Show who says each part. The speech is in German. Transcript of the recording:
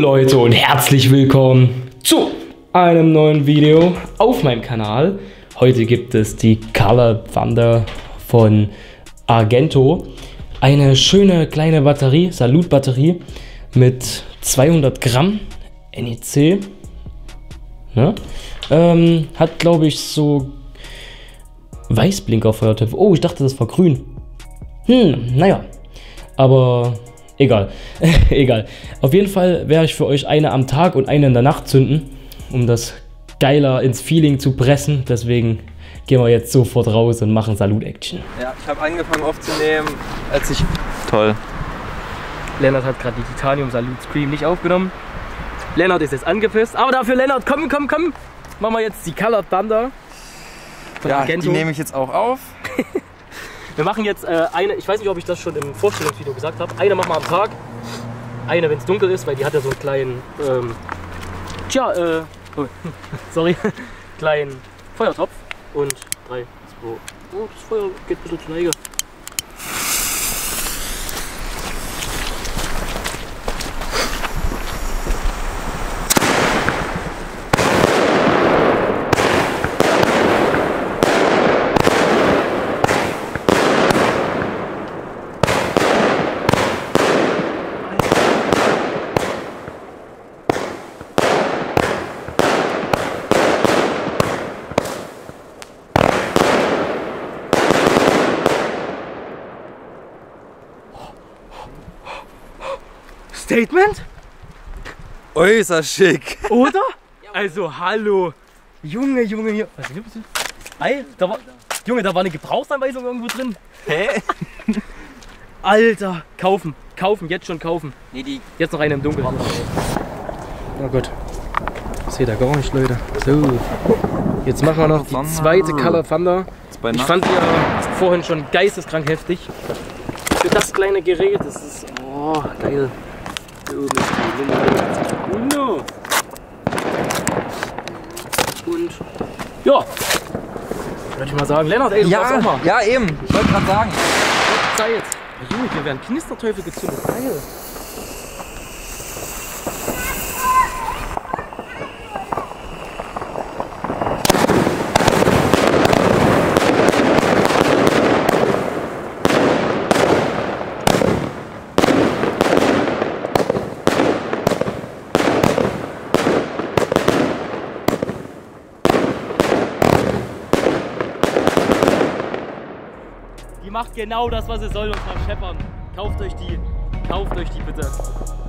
Speaker 1: Leute und herzlich willkommen zu einem neuen Video auf meinem Kanal. Heute gibt es die Color Thunder von Argento. Eine schöne kleine Batterie, Salute-Batterie mit 200 Gramm NEC. Ne? Hat, glaube ich, so Weißblinker-Feuertöpfe. Oh, ich dachte, das war grün. Naja. Aber egal. Egal. Auf jeden Fall werde ich für euch eine am Tag und eine in der Nacht zünden, um das geiler ins Feeling zu pressen. Deswegen gehen wir jetzt sofort raus und machen Salute-Action.
Speaker 2: Ja, ich habe angefangen aufzunehmen, als ich... Toll.
Speaker 1: Lennart hat gerade die Titanium Salute Scream nicht aufgenommen. Lennart ist jetzt angepisst. Aber dafür, Lennart, komm. Machen wir jetzt die Color Thunder von Argento.
Speaker 2: Die nehme ich jetzt auch auf.
Speaker 1: Wir machen jetzt eine, ich weiß nicht, ob ich das schon im Vorstellungsvideo gesagt habe. Eine machen wir am Tag. Eine, wenn es dunkel ist, weil die hat ja so einen kleinen, sorry, kleinen Feuertopf. Und 3, 2, oh, das Feuer geht ein bisschen zu Neige. Statement?
Speaker 2: Äußerst schick.
Speaker 1: Oder? Also, hallo. Junge. Was ist das? Ei, Junge, da war eine Gebrauchsanweisung irgendwo drin.
Speaker 2: Hä?
Speaker 1: Alter, kaufen, jetzt schon kaufen.
Speaker 2: Nee,
Speaker 1: Jetzt noch eine im Dunkeln. Oh Gott. Seht ihr gar nicht, Leute. So. Jetzt machen wir noch die zweite Color Thunder. Ich fand die ja vorhin schon geisteskrank heftig. Für das kleine Gerät, das ist geil. Und ja, würde ich mal sagen, Lennart, ey, du brauchst auch mal.
Speaker 2: Ja, eben. Ich wollte gerade sagen.
Speaker 1: Zeit. Junge, hier werden Knisterteufel gezündet. Geil. Die macht genau das, was sie soll, und zwar scheppern. Kauft euch die bitte.